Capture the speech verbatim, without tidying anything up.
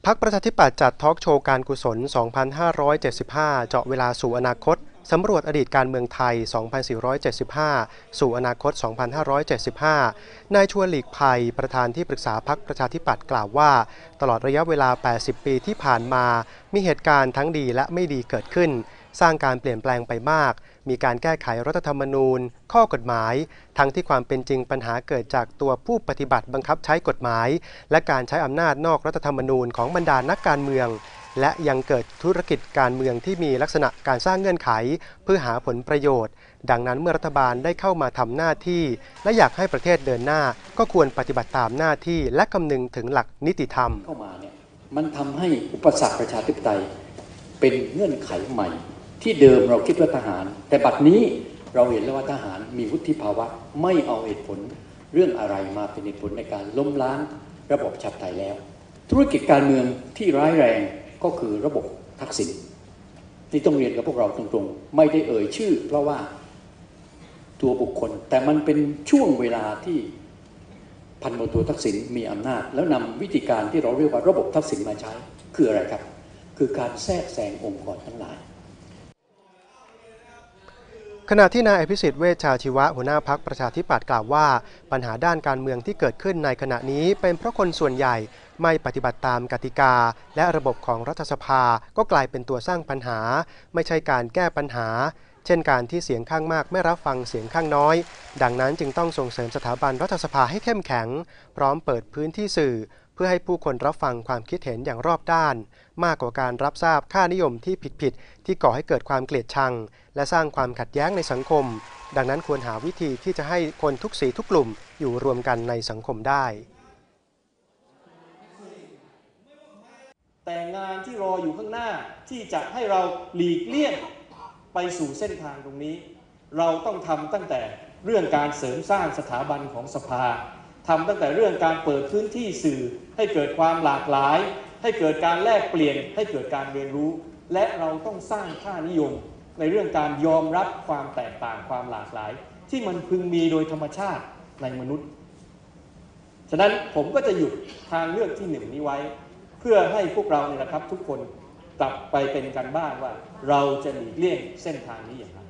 พรรคประชาธิปัตย์จัดทอล์กโชว์การกุศล สองพันห้าร้อยเจ็ดสิบห้า เจาะเวลาสู่อนาคตสำรวจอดีตการเมืองไทย สองพันสี่ร้อยเจ็ดสิบห้า สู่อนาคต สองพันห้าร้อยเจ็ดสิบห้า นายชวนหลีกภัย ประธานที่ปรึกษาพรรคประชาธิปัตย์กล่าวว่าตลอดระยะเวลา แปดสิบ ปีที่ผ่านมา มีเหตุการณ์ทั้งดีและไม่ดีเกิดขึ้น สร้างการเปลี่ยนแปลงไปมาก มีการแก้ไขรัฐธรรมนูญ ข้อกฎหมาย ทั้งที่ความเป็นจริงปัญหาเกิดจากตัวผู้ปฏิบัติบังคับใช้กฎหมาย และการใช้อำนาจนอกรัฐธรรมนูญของบรรดานักการเมืองและยังเกิดธุรกิจการเมืองที่มีลักษณะการสร้างเงื่อนไขเพื่อหาผลประโยชน์ดังนั้นเมื่อรัฐบาลได้เข้ามาทำหน้าที่และอยากให้ประเทศเดินหน้าก็ควรปฏิบัติตามหน้าที่และคำนึงถึงหลักนิติธรรมเข้ามาเนี่ยมันทำให้อุปสรรคประชาธิปไตยเป็นเงื่อนไขใหม่ที่เดิมเราคิดว่าทหารแต่บัดนี้เราเห็นแล้วว่าทหารมีวุฒิภาวะไม่เอาเหตุผลเรื่องอะไรมาเป็นเหตุผลในการล้มล้างระบบประชาธิปไตยแล้วธุรกิจการเมืองที่ร้ายแรงก็คือระบบทักษิณที่ต้องเรียนกับพวกเราตรงๆไม่ได้เอ่ยชื่อเพราะว่าตัวบุคคลแต่มันเป็นช่วงเวลาที่พันตำรวจโททักษิณมีอำนาจแล้วนำวิธีการที่เราเรียกว่าระบบทักษิณมาใช้คืออะไรครับคือการแทรกแซงองค์กรทั้งหลายขณะที่นายอภิสิทธิ์เวชชาชีวะหัวหน้าพรรคประชาธิปัตย์กล่าวว่าปัญหาด้านการเมืองที่เกิดขึ้นในขณะนี้เป็นเพราะคนส่วนใหญ่ไม่ปฏิบัติตามกติกาและระบบของรัฐสภาก็กลายเป็นตัวสร้างปัญหาไม่ใช่การแก้ปัญหาเช่นการที่เสียงข้างมากไม่รับฟังเสียงข้างน้อยดังนั้นจึงต้องส่งเสริมสถาบันรัฐสภาให้เข้มแข็งพร้อมเปิดพื้นที่สื่อเพื่อให้ผู้คนรับฟังความคิดเห็นอย่างรอบด้านมากกว่าการรับทราบค่านิยมที่ผิดๆที่ก่อให้เกิดความเกลียดชังและสร้างความขัดแย้งในสังคมดังนั้นควรหาวิธีที่จะให้คนทุกสีทุกกลุ่มอยู่รวมกันในสังคมได้แต่งานที่รออยู่ข้างหน้าที่จะให้เราหลีกเลี่ยงไปสู่เส้นทางตรงนี้เราต้องทำตั้งแต่เรื่องการเสริมสร้างสถาบันของสภาทำตั้งแต่เรื่องการเปิดพื้นที่สื่อให้เกิดความหลากหลายให้เกิดการแลกเปลี่ยนให้เกิดการเรียนรู้และเราต้องสร้างค่านิยมในเรื่องการยอมรับความแตกต่างความหลากหลายที่มันพึงมีโดยธรรมชาติในมนุษย์ฉะนั้นผมก็จะหยุดทางเลือกที่หนึ่งนี้ไว้เพื่อให้พวกเราเนี่ยนะครับทุกคนกลับไปเป็นกันบ้านว่าเราจะหลีกเลี่ยงเส้นทางนี้อย่างไร